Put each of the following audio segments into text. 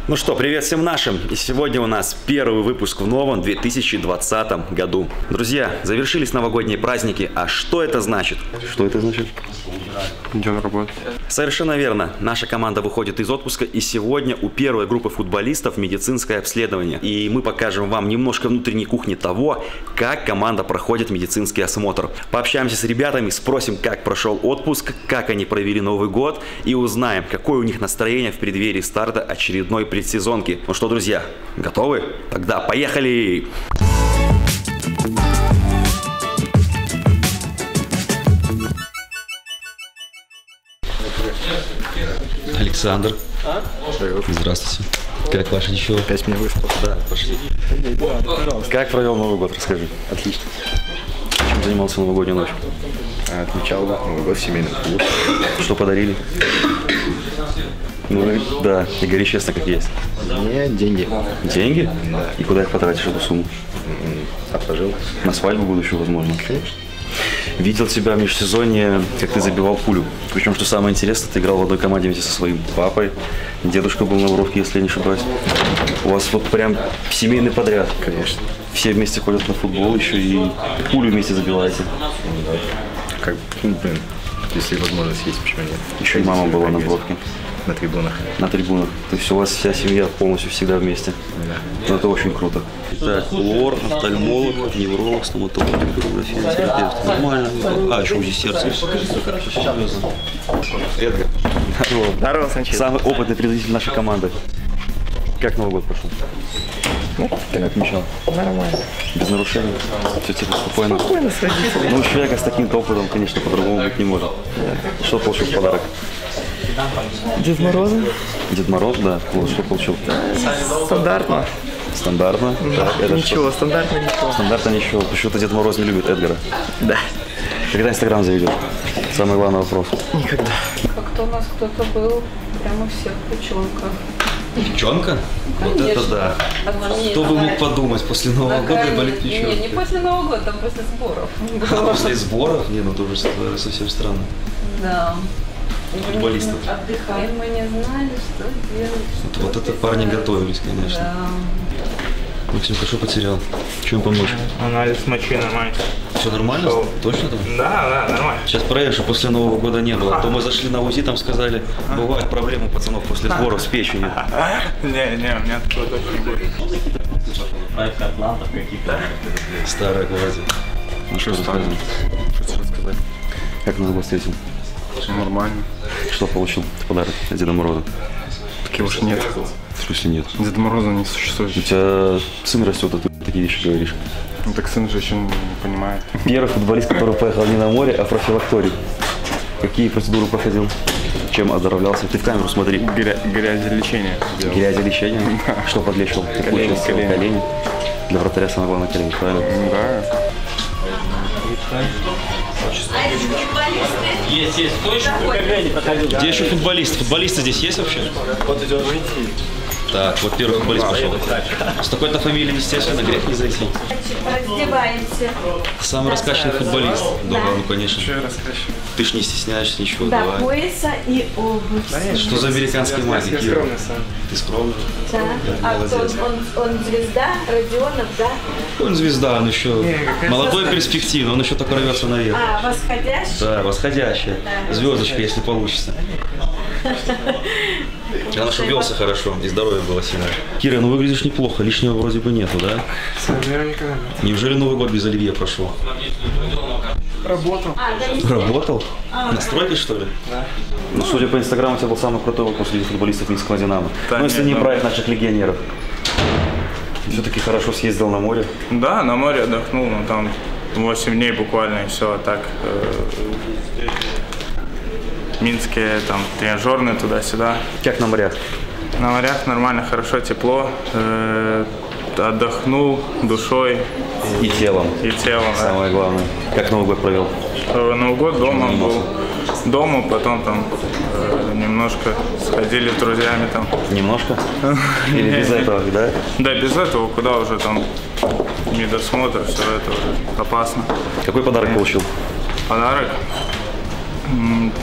Ну что, привет всем нашим! И сегодня у нас первый выпуск в новом 2020 году. Друзья, завершились новогодние праздники, а что это значит? Что это значит? Идем на работу. Совершенно верно. Наша команда выходит из отпуска, и сегодня у первой группы футболистов медицинское обследование. И мы покажем вам немножко внутренней кухни того, как команда проходит медицинский осмотр. Пообщаемся с ребятами, спросим, как прошел отпуск, как они провели Новый год, и узнаем, какое у них настроение в преддверии старта очередной предсезонки. Ну что, друзья, готовы? Тогда поехали! Александр. Здравствуйте. Как ваше ничего? Опять меня выспал. Да, пошли. Как провел Новый год, расскажи. Отлично. Чем занимался новогоднюю ночь? Отмечал Новый год в семейном клубе. Что подарили? Ну да, и говори честно, как есть. Мне деньги. Деньги? Да. И куда их потратишь, эту сумму? Отложил. На свадьбу будущую, возможно. Конечно. Видел тебя в межсезонье, как ты забивал пулю. Причем, что самое интересное, ты играл в одной команде вместе со своим папой. Дедушка был на Воровке, если я не ошибаюсь. У вас вот прям семейный подряд. Конечно. Все вместе ходят на футбол еще и пулю вместе забиваете. Да. Как, блин, если возможность есть, почему нет? Еще и мама была на Воровке. На трибунах. На трибунах. То есть у вас вся семья полностью всегда вместе. Да. Ну, это очень круто. Так, лор, офтальмолог, невролог, стоматолог, гидрография, терапевт. Нормально. А, еще УЗИ сердца. Эдгар. Здорово. Здорово, Санчес. Самый опытный представитель нашей команды. Как Новый год прошел? Ну, Как отмечал? нормально. Без нарушений? Все типа спокойно? Спокойно с родителями. Ну, человека с таким опытом, конечно, по-другому быть не может. Что получил в подарок? Дед Мороза? Дед Мороз, да. Вот что получил? Стандартно. Стандартно? Так, это Ничего, стандартно ничего. Стандартно ничего. Почему-то Дед Мороз не любит Эдгара. Да. Когда Инстаграм заведешь? Самый главный вопрос. Никогда. Как-то у нас кто-то был прямо всех в печенках. Девчонка? Вот Конечно. это да. Одноместно. Кто бы мог подумать после Нового года и болит Не, печенка? не после Нового года, а после сборов. А после сборов? Не, ну тоже совсем странно. Да. Футболистов. Отдыхаем, мы не знали, что делать. Вот это парни готовились, конечно. Да. Максим, хорошо потерял. Чем помочь? Анализ мочи нормально. Все нормально? Что? Точно там? Да, нормально. Сейчас проверим, что после Нового года не было. А то мы зашли на УЗИ, там сказали, бывают проблемы у пацанов после сборов с печенью. Не, у меня такого точно не будет. Старая гвоздь. Ну что рассказывай? Что рассказать? Как Новый год встретил? Нормально. Что получил в подарок от Деда Мороза? Таких уж нет. В смысле нет? Деда Мороза не существует. У тебя сын растет, а ты такие вещи говоришь. Ну, так сын же еще не понимает. Первый футболист, который поехал не на море, а в профилакторий. Какие процедуры проходил? Чем оздоровлялся? Ты в камеру смотри. Грязелечение. Грязелечение? Что подлечил? Колени. Для вратаря самое главное колени, правильно? Да. Есть, точно. Где еще футболисты? Футболисты здесь есть вообще? Так, вот первый футболист пошел. С такой-то фамилией, естественно, грех не зайти. Раздеваемся. Самый раскачанный футболист. Да, ну конечно. Что я рассказываю? Ты ж не стесняешься ничего, До давай. пояса и обувь. Что за американский мальчик? Я скромный сам. Ты скромный? Да. А кто он звезда, Родионов, да? Он звезда, он еще молодой, перспективный, он еще только рвется наверх. А, восходящий? Да, восходящая. Звездочка, если получится. Главное, что велся хорошо, и здоровье было сильное. Кира, ну выглядишь неплохо, лишнего вроде бы нету, да? Неужели Новый год без оливье прошел? Работал. Работал? На стройке, что ли? Да. Ну, судя по инстаграму, у тебя был самый крутой отпуск среди футболистов Минского Динамо. Да, ну, если нет, не ну... брать наших легионеров. Все-таки хорошо съездил на море. Да, на море отдохнул, но там 8 дней буквально и все, а так Минские, там, тренажерные туда-сюда. Как на морях? На морях нормально, хорошо, тепло. Отдохнул душой И телом. и телом. Да. Самое главное. Как Новый год провел? Новый год дома был. Дома, потом там немножко сходили с друзьями там. Немножко? Или без этого, да? Да, без этого, куда уже там медосмотр, все это уже опасно. Какой подарок получил? Подарок?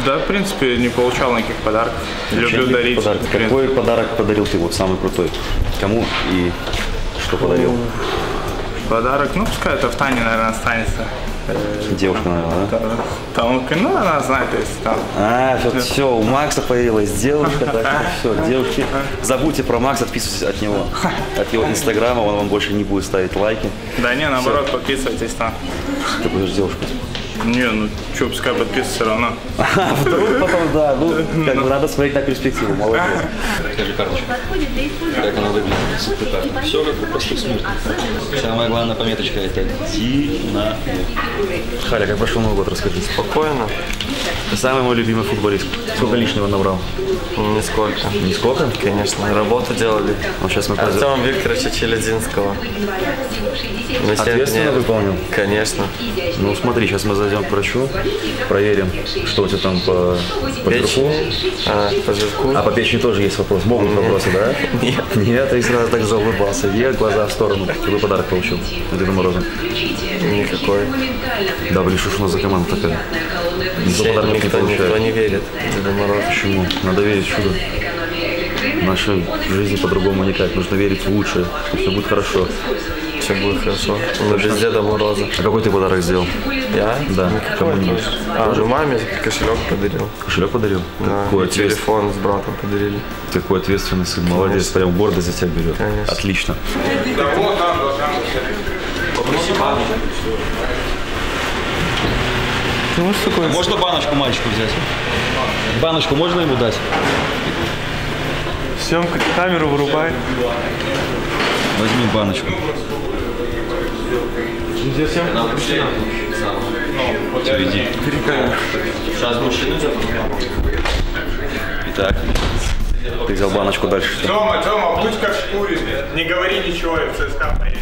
Да, в принципе, не получал никаких подарков. Люблю дарить. Какой подарок подарил ты, вот самый крутой? Кому и что подарил? Подарок, ну, пускай это в Тане, наверное, останется. Девушка, наверное, да? Там, ну, она знает, то есть там. Все, у Макса появилась девушка, так все, девушки, забудьте про Макса, отписывайтесь от него, от его инстаграма, он вам больше не будет ставить лайки. Да не, наоборот, подписывайтесь там. Ты будешь девушку? Не, ну что, пускай подписывается все равно. Вдруг потом, да, ну, как бы надо смотреть на перспективу, молодец. Скажи карточку. Как она выглядит? Все как у простых смертных. Самая главная пометочка — это Динамо. Халя, как прошел Новый год, расскажи. Спокойно. Ты самый мой любимый футболист. Сколько лишнего набрал? Нисколько. Нисколько? Конечно, работу делали. Вот сейчас мы Артема Викторовича Челядинского. Ответственно выполнил? Конечно. Ну смотри, сейчас мы зайдем к врачу, проверим, что у тебя там по жирку. По жирку. А по печени тоже есть вопрос. Могут вопросы, да? Нет. Нет, и сразу так заулыбался. Вверх, глаза в сторону. Какой подарок получил от Деда Мороза? Никакой. Да, блин, что ж у нас за команда такая? Никто не верит Деду Морозу. Почему? Надо верить в чудо. В нашей жизни по-другому никак. Нужно верить в лучшее, что все будет хорошо. Все будет хорошо. Мы без Деда Мороза. А какой ты подарок сделал? Я? Да. Кому-нибудь. Ну маме кошелек подарил. Кошелек подарил? Да. Какой Телефон с братом подарили. Какой ответственный сын. Молодец, прям гордость за тебя берет. Конечно. Отлично. Можно баночку мальчику взять? Баночку можно ему дать? Съемка, камеру вырубай. Возьми баночку. Где съемка? Иди. Сейчас мужчина. Итак, ты взял баночку дальше. Тёма, будь как шкуре, не говори ничего, и в ЦСКА поедет.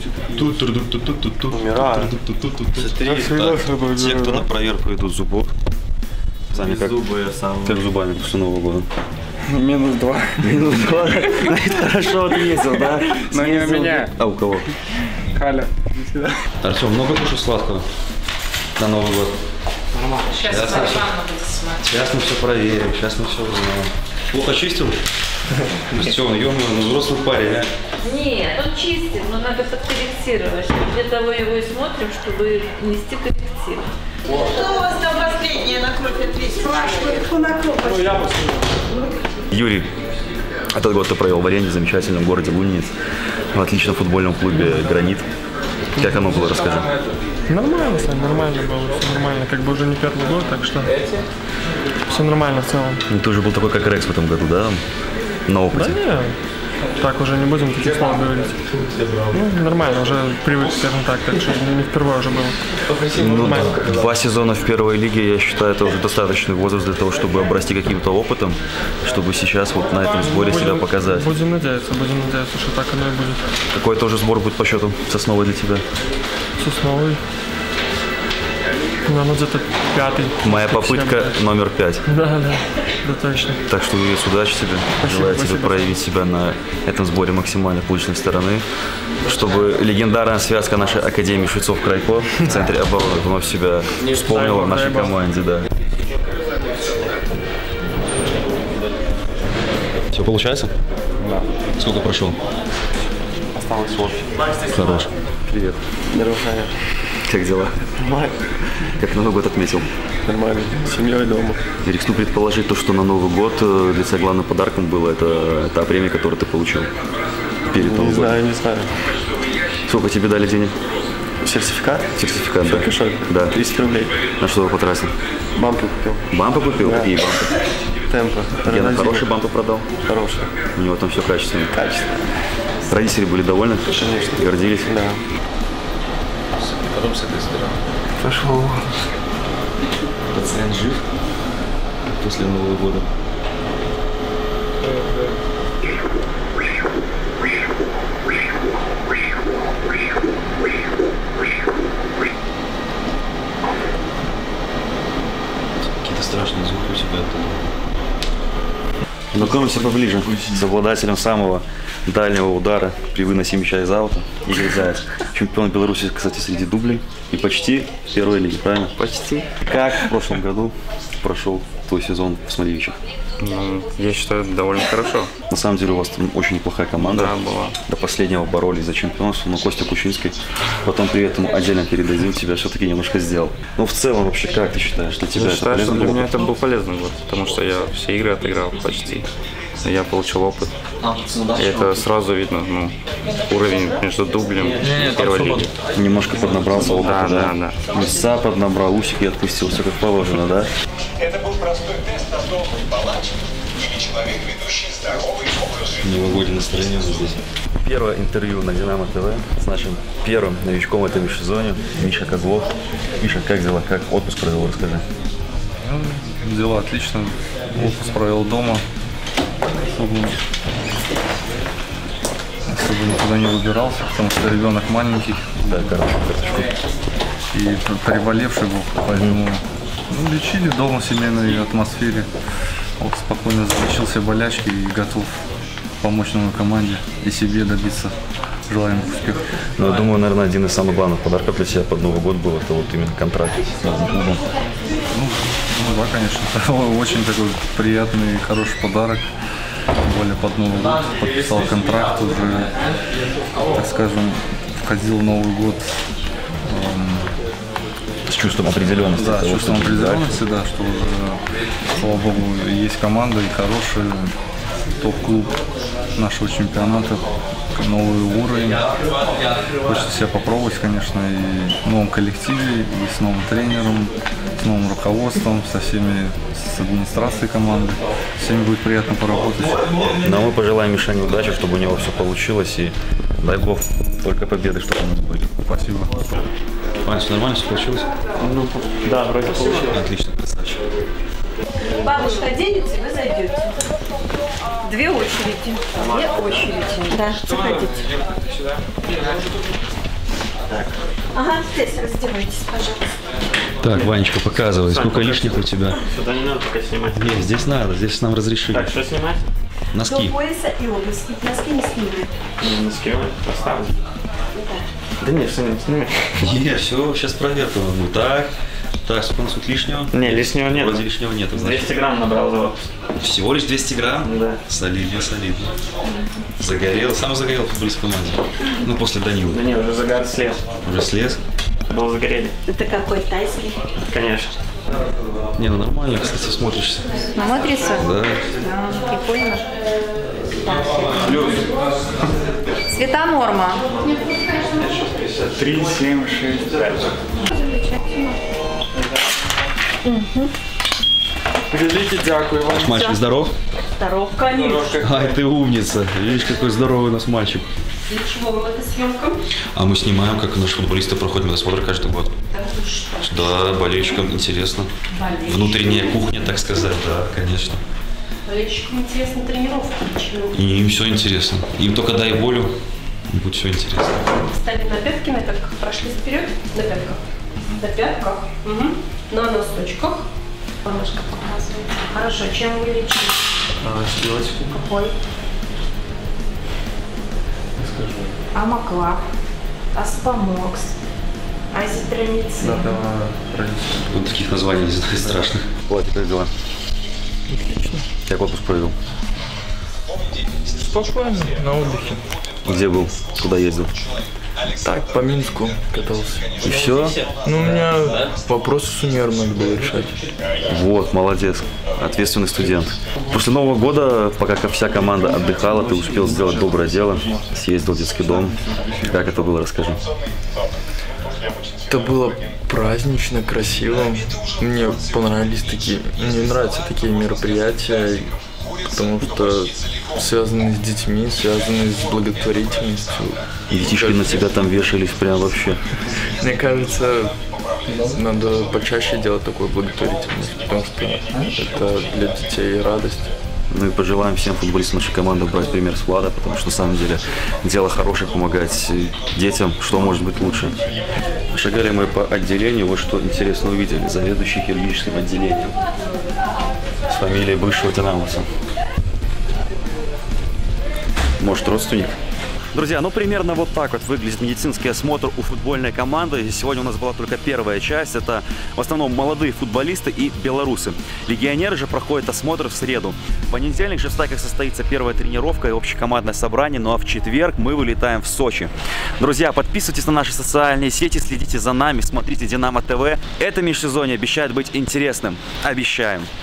Умираю. Те, кто на проверку идут зубов, сами как Зубы я сам. как зубами после Нового года. -2. -2. Это хорошо ответил, да? Но не у меня. А у кого? Халя. Артем, много кушал сладкого на Новый год? Сейчас мы все проверим, сейчас мы все узнаем. Плохо чистил? Артем, ё-моё, ну взрослый парень, а? Нет, он чистит, но надо подкорректировать. Для того его и смотрим, чтобы нести коррективы. Что у вас там последнее на кровь ответить? Спрашивают, кто на кровь. Юрий, этот год ты провел в аренде в замечательном городе Лунинец, в отличном футбольном клубе «Гранит». Как оно было, расскажи. Нормально, Сань, нормально было, все нормально. Как бы уже не первый год, так что все нормально в целом. Ну, ты уже был такой, как Рекс в этом году, да? На опыте. Да нет, так уже не будем таких слов говорить. Ну, нормально, уже привык, скажем так что не впервые уже было. Ну, 2 сезона в первой лиге, я считаю, это уже достаточный возраст для того, чтобы обрасти каким-то опытом, чтобы сейчас вот на этом сборе себя показать. Будем надеяться, что так оно и будет. Какой тоже сбор будет по счету Сосновой для тебя? Сосновый. Ну, где-то 5-й. Моя попытка номер 5. Да, точно. Так что, Юрий, удачи тебе. Желаю тебе проявить себя на этом сборе максимально публичной стороны, чтобы легендарная связка нашей Академии Швецов-Крайко в центре обороны вновь себя вспомнила в нашей команде. Да. Все получается? Да. Сколько прошел? Осталось 8. Хорош. Привет. Здорово. Как дела? Нормально. Как Новый год отметил? Нормально. С семьей дома. Рискну предположить то, что на Новый год для тебя главным подарком было это та премия, которую ты получил перед Новым годом. Не знаю. Сколько тебе дали денег? Сертификат? Сертификат, да. Кошелек? Да. 30 рублей. На что вы потратил? Бампы купил. Бампы купил? Да. Какие бампы? Темпа. Гена хорошие бампы продал? Хорошие. У него там все качественно. Качественно. Родители были довольны? Конечно. Гордились? Да. Потом с этой стороны. Пошел. Пациент жив после Нового года? Какие-то страшные звуки у тебя оттуда. Знакомимся поближе с обладателем самого дальнего удара при выносе мяча из аута. Игорь Заяц. Чемпион Беларуси, кстати, среди дублей. И почти первой лиги, правильно? Почти. Как в прошлом году прошел твой сезон в Смоленщине? Ну, я считаю, довольно хорошо. На самом деле у вас там очень неплохая команда. Да, была. До последнего боролись за чемпионство, но Костя Кучинский, потом привет ему отдельно передадим, тебя все-таки немножко сделал. Ну, в целом, вообще, как ты считаешь, для тебя Я это считаю, что полезный для опыт? меня это был полезный год, потому что я все игры отыграл почти. Я получил опыт. И это сразу видно, ну, уровень между дублем и первой лиги. Немножко поднабрался опыта, Да. Места поднабрал, усики отпустил, все как положено, да? Это был простой тест на то, палач или человек, ведущий здоровый образ жизни. Новогоднее настроение здесь. Первое интервью на Динамо ТВ с нашим первым новичком в этом межсезонье, Миша Козлов. Миша, как дела? Как отпуск провел? Расскажи. Ну, дела отлично. Отпуск провел дома. Особо никуда не выбирался, потому что ребенок маленький. Да, карточку. И приболевший был, поэтому лечили дома в семейной атмосфере. Вот спокойно залечился болячки и готов помочь новой команде и себе добиться желаемых успехов. Ну, я думаю, наверное, один из самых главных подарков для тебя под Новый год был это вот именно контракт с новым клубом. Ну да, конечно. Это очень такой приятный и хороший подарок. Тем более под Новый год подписал контракт, уже, так скажем, входил в Новый год С чувством определенности. Да, с чувством определенности, да, что уже, слава богу, есть команда и хороший топ-клуб нашего чемпионата, новый уровень. Хочется себя попробовать, конечно, и в новом коллективе, и с новым тренером, с новым руководством, со всеми, с администрацией команды. С всеми будет приятно поработать. Но мы пожелаем Мишане удачи, чтобы у него все получилось, и дай бог только победы, чтобы у нас были. Спасибо. Вань, все нормально, все получилось? Ну, да, вроде получилось. Отлично, красавчик. Бабушка оденется, вы зайдете. Две очереди. Две очереди. Да, заходите. Ага, здесь раздевайтесь, пожалуйста. Так, Ванечка, показывай, сколько лишних у тебя. Сюда не надо пока снимать. Нет, здесь надо, здесь нам разрешили. Так, что снимать? Носки. До пояса и обувь. Носки не снимай. Носки поставлю. Да нет, все не снимай. Не, все, сейчас проверка будет. Так, сколько у нас тут лишнего? Не, лишнего нет. Вроде лишнего нету, значит. 200 грамм набрал за отпуск. Всего лишь 200 грамм? Да. Солидно, солидно. Загорел, сам загорел футболист в команде. Ну, после Данилы. Да не, уже загар слез. Уже слез? Был загорели. Это какой тайский? Конечно. Не, ну нормально, кстати, смотришься. Смотрится? Да. Да, прикольно. Цвета норма. 3, 7, 6, 5. Великий дякую вам. Наш мальчик здоров? Здоров, конечно. Ай, ты умница. Видишь, какой здоровый у нас мальчик. Для чего вам эта съемка? А мы снимаем, как наши футболисты проходят медосмотр каждый год. Да, болельщикам интересно. Внутренняя кухня, так сказать, да, конечно. Болельщикам интересна тренировка. Почему? И им все интересно. Им только дай волю, им будет все интересно. Встали на пятки, на пятках, прошли вперед, на пятках. На пятках. Угу. На носочках. Немножко показывает. Хорошо, чем вы лечите? Щелочки. Какой? Амоклав, аспамокс, азитромицин. Да, правильно. Вот таких названий не знаю, страшных. Вот, как дела? Отлично. Как отпуск провел? Спокойно, на отдыхе. Где был? Куда ездил? Так, по Минску катался. И все? Ну, у меня вопросы с универом надо было решать. Вот, молодец. Ответственный студент. После Нового года, пока вся команда отдыхала, ты успел сделать доброе дело. Съездил в детский дом. Как это было, расскажи. Это было празднично, красиво. Мне понравились такие, мне нравятся такие мероприятия, потому что связанные с детьми, связанные с благотворительностью. И детишки на тебя там вешались прям вообще. Мне кажется, надо почаще делать такую благотворительность, потому что это для детей радость. Ну и пожелаем всем футболистам нашей команды брать пример с Влада, потому что на самом деле дело хорошее, помогать детям, что может быть лучше. Шагали мы по отделению, вот что интересно увидели. Заведующий хирургическим отделением с фамилией бывшего динамовца. Может, родственник? Друзья, ну примерно вот так вот выглядит медицинский осмотр у футбольной команды. Сегодня у нас была только первая часть. Это в основном молодые футболисты и белорусы. Легионеры же проходят осмотр в среду. В понедельник же в Стайках состоится первая тренировка и общекомандное собрание. Ну а в четверг мы вылетаем в Сочи. Друзья, подписывайтесь на наши социальные сети, следите за нами, смотрите Динамо ТВ. Это межсезонье обещает быть интересным. Обещаем.